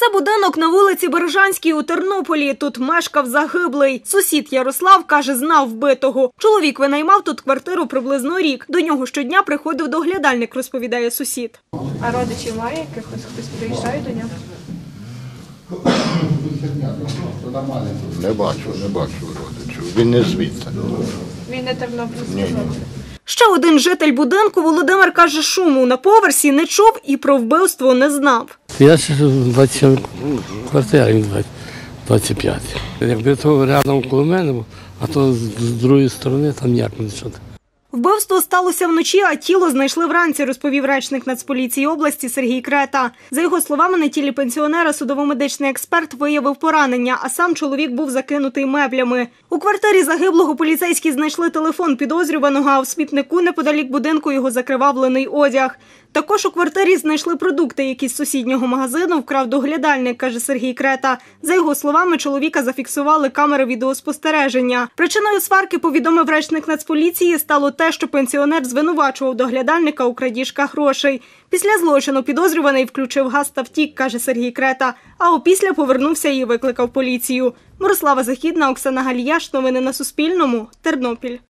Це будинок на вулиці Бережанській у Тернополі. Тут мешкав загиблий. Сусід Ярослав, каже, знав вбитого. Чоловік винаймав тут квартиру приблизно рік. До нього щодня приходив доглядальник, розповідає сусід. А родичів має якихось? Хтось приїжджає до нього? Не бачу родичів. Він не звідти. Він не тернопільський? Ні. Ще один житель будинку, Володимир, каже, шуму на поверсі не чув і про вбивство не знав. Я ще 27 квартирі, 25. Якби то рядом коло мене був, а то з другої сторони там ніяк не чути. Вбивство сталося вночі, а тіло знайшли вранці, розповів речник Нацполіції області Сергій Крета. За його словами, на тілі пенсіонера судово-медичний експерт виявив поранення, а сам чоловік був закинутий меблями. У квартирі загиблого поліцейські знайшли телефон підозрюваного, а в смітнику неподалік будинку його закривавлений одяг. Також у квартирі знайшли продукти, які з сусіднього магазину вкрав доглядальник, каже Сергій Крета. За його словами, чоловіка зафіксували камери відеоспостереження. Причиною сварки, повідомив речник Нацполіції, стало те, що пенсіонер звинувачував доглядальника у крадіжках грошей. Після злочину підозрюваний включив газ та втік, каже Сергій Крета, а опісля повернувся і викликав поліцію. Мирослава Західна, Оксана Галіяш. Новини на Суспільному. Тернопіль.